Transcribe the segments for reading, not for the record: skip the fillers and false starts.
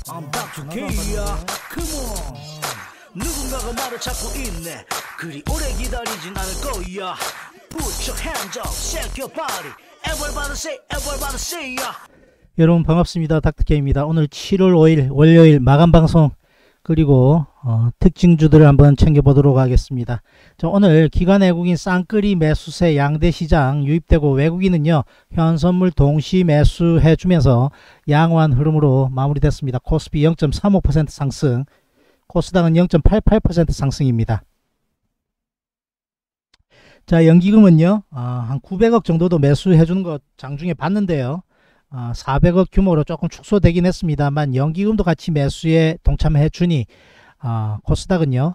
I'm back to K야. Come on. 누군가가 나를 찾고 있네. 그리 오래 기다리진 않을 거야. Put your hands up, shake your body. Everybody say, ya. 여러분 반갑습니다. 닥터케입니다. 오늘 7월 5일 월요일 마감 방송 그리고 특징주들을 한번 챙겨보도록 하겠습니다. 자, 오늘 기관 외국인 쌍끌이 매수세 양대시장 유입되고 외국인은요 현선물 동시 매수해주면서 양호한 흐름으로 마무리됐습니다. 코스피 0.35% 상승, 코스닥은 0.88% 상승입니다. 자, 연기금은요 한 900억 정도도 매수해주는 것 장중에 봤는데요, 400억 규모로 조금 축소되긴 했습니다만 연기금도 같이 매수에 동참해 주니 코스닥은요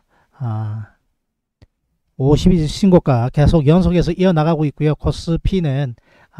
50일 신고가 계속 연속해서 이어나가고 있고요. 코스피는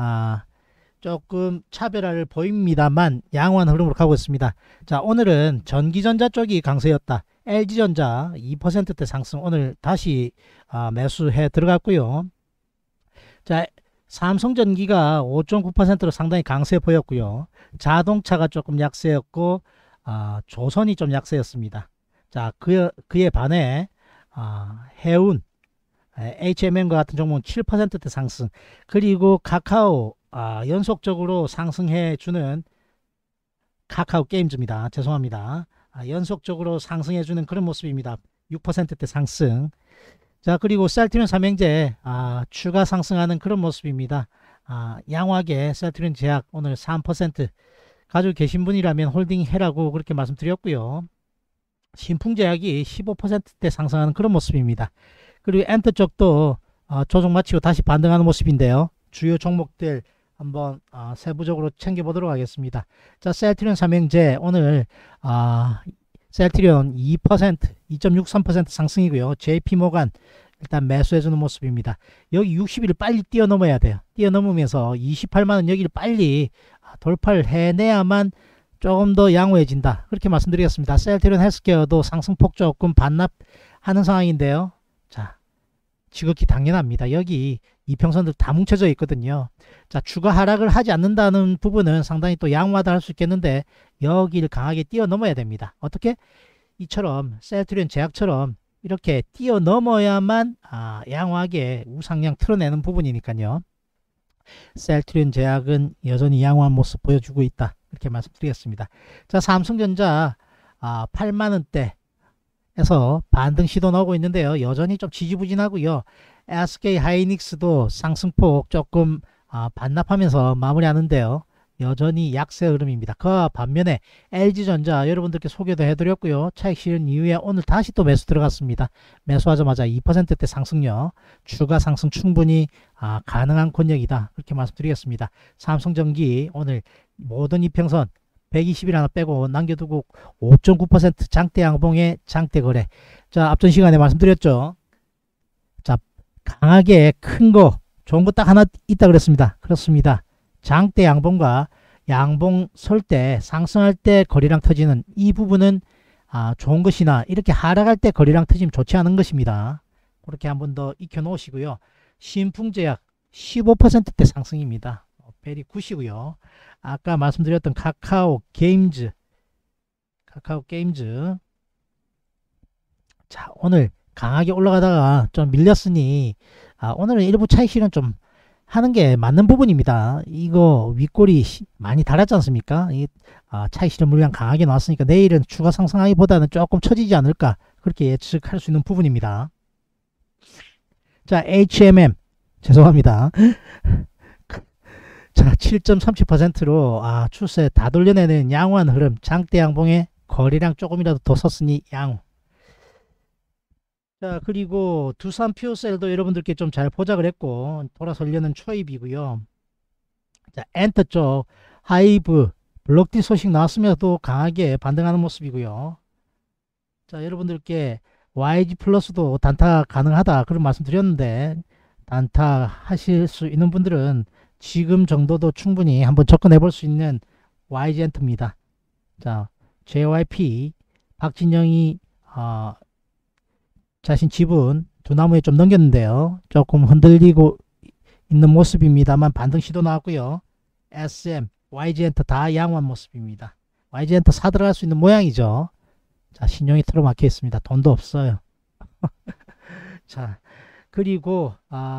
조금 차별화를 보입니다만 양호한 흐름으로 가고 있습니다. 자, 오늘은 전기전자 쪽이 강세였다. LG전자 2%대 상승, 오늘 다시 매수해 들어갔고요. 자, 삼성전기가 5.9%로 상당히 강세 보였고요. 자동차가 조금 약세였고 조선이 좀 약세였습니다. 자, 그에 반해 해운, HMM과 같은 종목은 7%대 상승, 그리고 카카오 연속적으로 상승해 주는 카카오 게임즈입니다. 죄송합니다. 연속적으로 상승해 주는 그런 모습입니다. 6%대 상승. 자, 그리고 셀트리온 삼형제 추가 상승하는 그런 모습입니다. 양호하게 셀트리온 제약 오늘 3% 가지고 계신 분이라면 홀딩 해라고 그렇게 말씀드렸고요. 신풍제약이 15%대 상승하는 그런 모습입니다. 그리고 엔터 쪽도 조정 마치고 다시 반등하는 모습인데요. 주요 종목들 한번 세부적으로 챙겨보도록 하겠습니다. 자, 셀트리온 삼형제 오늘 셀트리온 2%, 2.63% 상승이고요. JP모간 일단 매수해주는 모습입니다. 여기 60일을 빨리 뛰어넘어야 돼요. 뛰어넘으면서 28만원 여기를 빨리 돌파를 해내야만 조금 더 양호해진다, 그렇게 말씀드리겠습니다. 셀트리온 헬스케어도 상승폭 조금 반납하는 상황인데요. 자, 지극히 당연합니다. 여기 이평선들 다 뭉쳐져 있거든요. 자, 추가 하락을 하지 않는다는 부분은 상당히 또 양호하다 할 수 있겠는데 여기를 강하게 뛰어넘어야 됩니다. 어떻게? 이처럼 셀트리온 제약처럼 이렇게 뛰어넘어야만 양호하게 우상향 틀어내는 부분이니까요. 셀트리온 제약은 여전히 양호한 모습 보여주고 있다, 이렇게 말씀드리겠습니다. 자, 삼성전자 8만원대에서 반등 시도 나오고 있는데요. 여전히 좀 지지부진하고요. SK 하이닉스도 상승폭 조금 반납하면서 마무리하는데요. 여전히 약세 흐름입니다. 그 반면에 LG전자 여러분들께 소개도 해드렸고요. 차익 실현 이후에 오늘 다시 또 매수 들어갔습니다. 매수하자마자 2%대 상승력, 추가 상승 충분히 가능한 권역이다, 그렇게 말씀드리겠습니다. 삼성전기 오늘 모든 이평선 120일 하나 빼고 남겨두고 5.9% 장대 양봉의 장대 거래. 자, 앞전 시간에 말씀드렸죠. 자, 강하게 큰 거 좋은 거 딱 하나 있다 그랬습니다. 그렇습니다. 장대 양봉과 양봉 설 때 상승할 때 거리랑 터지는 이 부분은 좋은 것이나 이렇게 하락할 때 거리랑 터지면 좋지 않은 것입니다. 그렇게 한번 더 익혀 놓으시고요. 신풍제약 15%대 상승입니다. 베리 굿이고요. 아까 말씀드렸던 카카오 게임즈, 자, 오늘 강하게 올라가다가 좀 밀렸으니 오늘은 일부 차익 실현 좀 하는 게 맞는 부분입니다. 이거 윗골이 많이 달았지 않습니까? 차익 실현 물량 강하게 나왔으니까 내일은 추가 상승하기보다는 조금 처지지 않을까, 그렇게 예측할 수 있는 부분입니다. 자, HMM 죄송합니다. 자, 7.37%로 추세 다 돌려내는 양호한 흐름, 장대 양봉에 거리랑 조금이라도 더 섰으니 양호. 자, 그리고 두산 퓨어셀도 여러분들께 좀 잘 포착을 했고 돌아서려는 초입이고요. 자, 엔터 쪽 하이브 블록딜 소식 나왔으면서도 강하게 반등하는 모습이고요. 자, 여러분들께 YG 플러스도 단타 가능하다 그런 말씀 드렸는데 단타 하실 수 있는 분들은 지금 정도도 충분히 한번 접근해 볼 수 있는 YG 엔터입니다. 자, JYP 박진영이 자신 지분 두 나무에 좀 넘겼는데요. 조금 흔들리고 있는 모습입니다만 반등 시도 나왔고요. SM, YG엔터 다 양호한 모습입니다. YG엔터 사들어갈 수 있는 모양이죠. 자, 신용이 틀어막혀 있습니다. 돈도 없어요. 자, 그리고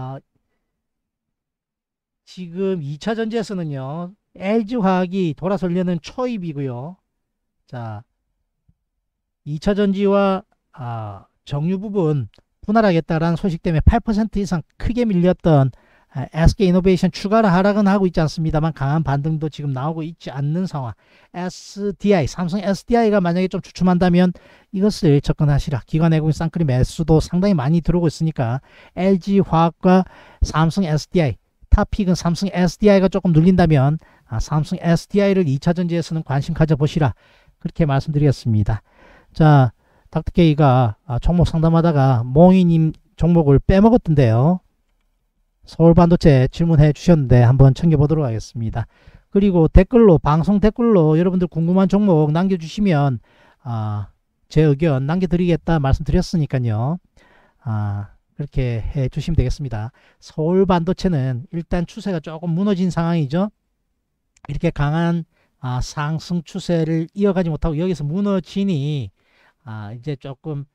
지금 2차 전지에서는요, LG화학이 돌아서려는 초입이고요. 자, 2차 전지와 정유 부분 분할하겠다라는 소식 때문에 8% 이상 크게 밀렸던 SK이노베이션 추가로 하락은 하고 있지 않습니다만 강한 반등도 지금 나오고 있지 않는 상황. SDI, 삼성 SDI가 만약에 좀 주춤한다면 이것을 접근하시라. 기관 외국인 쌍끌이 매수도 상당히 많이 들어오고 있으니까 LG화학과 삼성 SDI, 탑픽은 삼성 SDI가 조금 눌린다면 삼성 SDI를 2차 전지에서는 관심 가져보시라. 그렇게 말씀드리겠습니다. 자, 닥터케이가 종목 상담하다가 몽이님 종목을 빼먹었던데요. 서울반도체 질문해 주셨는데 한번 챙겨보도록 하겠습니다. 그리고 댓글로, 방송 댓글로 여러분들 궁금한 종목 남겨주시면 제 의견 남겨드리겠다 말씀드렸으니까요. 그렇게 해 주시면 되겠습니다. 서울반도체는 일단 추세가 조금 무너진 상황이죠. 이렇게 강한 상승 추세를 이어가지 못하고 여기서 무너지니 이제 조금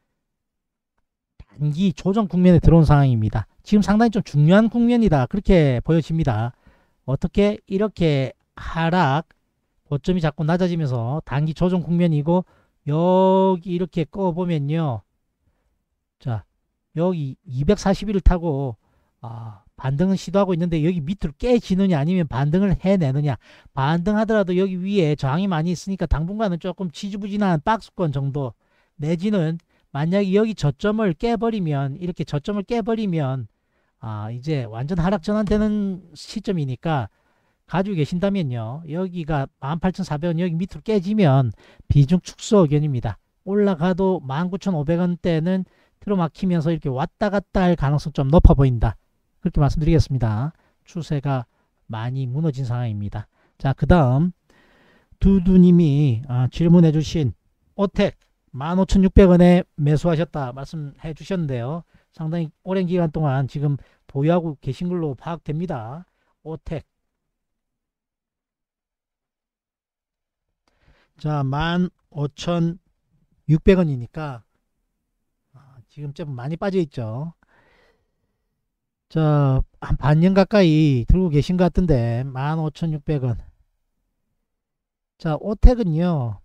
단기 조정 국면에 들어온 상황입니다. 지금 상당히 좀 중요한 국면이다. 그렇게 보여집니다. 어떻게 이렇게 하락 고점이 자꾸 낮아지면서 단기 조정 국면이고 여기 이렇게 꺼보면요. 자, 여기 241을 타고 반등은 시도하고 있는데 여기 밑으로 깨지느냐 아니면 반등을 해내느냐. 반등하더라도 여기 위에 저항이 많이 있으니까 당분간은 조금 지지부진한 박스권 정도 내지는 만약에 여기 저점을 깨버리면 이렇게 저점을 깨버리면 이제 완전 하락 전환되는 시점이니까 가지고 계신다면요. 여기가 18,400원 여기 밑으로 깨지면 비중 축소 의견입니다. 올라가도 19,500원대는 틀어막히면서 이렇게 왔다 갔다 할 가능성 좀 높아 보인다. 그렇게 말씀드리겠습니다. 추세가 많이 무너진 상황입니다. 자, 그 다음 두두님이 질문해 주신 오텍 15,600원에 매수하셨다 말씀해 주셨는데요. 상당히 오랜 기간 동안 지금 보유하고 계신 걸로 파악됩니다. 오텍. 자, 15,600원이니까 지금 좀 많이 빠져 있죠. 자, 한 반년 가까이 들고 계신 것 같은데 15,600원. 자, 오텍은요.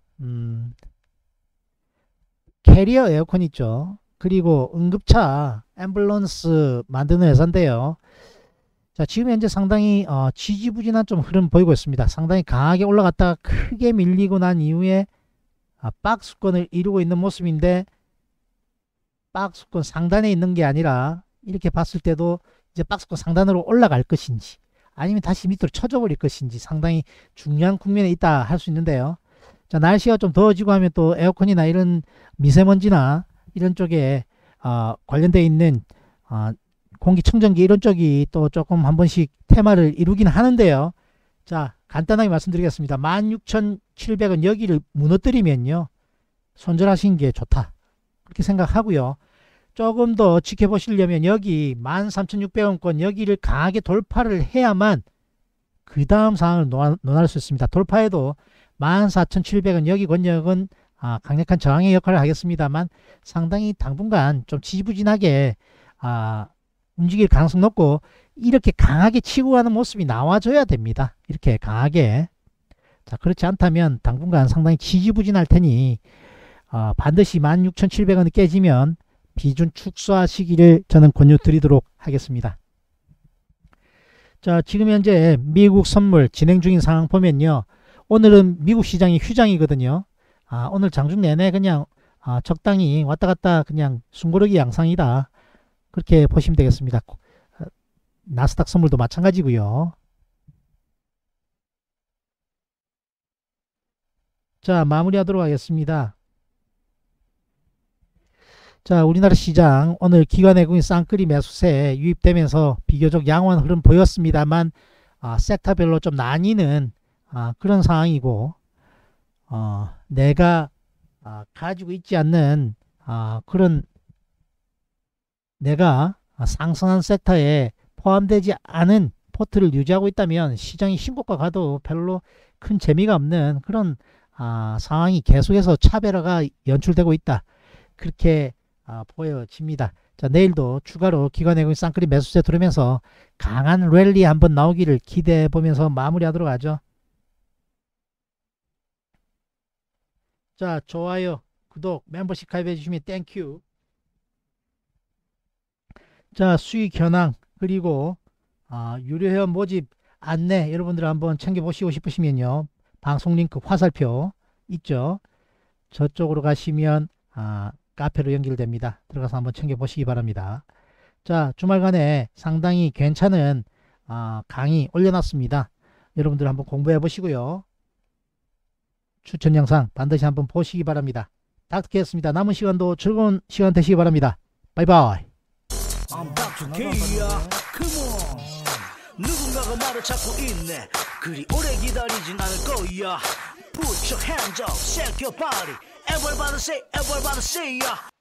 캐리어 에어컨 있죠. 그리고 응급차 앰뷸런스 만드는 회사인데요. 자, 지금 현재 상당히 지지부진한 좀 흐름 보이고 있습니다. 상당히 강하게 올라갔다가 크게 밀리고 난 이후에 박스권을 이루고 있는 모습인데 박스권 상단에 있는 게 아니라 이렇게 봤을 때도 이제 박스권 상단으로 올라갈 것인지 아니면 다시 밑으로 쳐져 버릴 것인지 상당히 중요한 국면에 있다 할 수 있는데요. 자, 날씨가 좀 더워지고 하면 또 에어컨이나 이런 미세먼지나 이런 쪽에 관련되어 있는 공기청정기 이런 쪽이 또 조금 한 번씩 테마를 이루긴 하는데요. 자, 간단하게 말씀드리겠습니다. 16,700원 여기를 무너뜨리면요. 손절하시는 게 좋다. 그렇게 생각하고요. 조금 더 지켜보시려면 여기 13,600원권 여기를 강하게 돌파를 해야만 그 다음 상황을 논할 수 있습니다. 돌파해도 14,700원 여기 권역은 강력한 저항의 역할을 하겠습니다만 상당히 당분간 좀 지지부진하게 움직일 가능성 높고 이렇게 강하게 치고 가는 모습이 나와줘야 됩니다. 이렇게 강하게. 자, 그렇지 않다면 당분간 상당히 지지부진할 테니 반드시 16,700원이 깨지면 비중 축소하시기를 저는 권유드리도록 하겠습니다. 자, 지금 현재 미국 선물 진행 중인 상황 보면요. 오늘은 미국 시장이 휴장이거든요. 오늘 장중 내내 그냥 적당히 왔다 갔다 그냥 숨고르기 양상이다. 그렇게 보시면 되겠습니다. 나스닥 선물도 마찬가지고요. 자, 마무리하도록 하겠습니다. 자, 우리나라 시장 오늘 기관 외국인 쌍끌이 매수세 유입되면서 비교적 양호한 흐름 보였습니다만 섹터별로 좀 나뉘는 그런 상황이고 내가 가지고 있지 않는 그런 내가 상승한 섹터에 포함되지 않은 포트를 유지하고 있다면 시장이 신고가 가도 별로 큰 재미가 없는 그런 상황이 계속해서 차별화가 연출되고 있다. 그렇게 보여집니다. 자, 내일도 추가로 기관외국인 쌍끌이 매수세 들어오면서 강한 랠리 한번 나오기를 기대해 보면서 마무리하도록 하죠. 자, 좋아요, 구독, 멤버십 가입해 주시면 땡큐. 자, 수익 현황 그리고 유료 회원 모집 안내 여러분들 한번 챙겨보시고 싶으시면요, 방송 링크 화살표 있죠. 저쪽으로 가시면 카페로 연결됩니다. 들어가서 한번 챙겨보시기 바랍니다. 자, 주말간에 상당히 괜찮은 강의 올려놨습니다. 여러분들 한번 공부해 보시고요. 추천 영상 반드시 한번 보시기 바랍니다. 닥터케였습니다. 남은 시간도 즐거운 시간 되시기 바랍니다. 바이바이. I'm Dr. K야. Come on. 누군가가 나를 찾고 있네. 그리 오래 기다리진 않을 거야. Put your hands up, shake your body. Everybody say, everybody say, yeah.